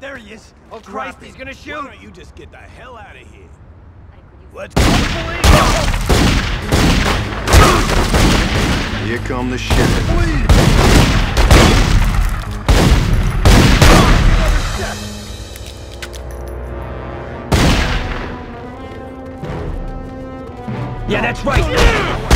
There he is. Oh Christ, he's gonna shoot! Why don't you just get the hell out of here? Let's Go. Here come the sheriff. Yeah, that's right!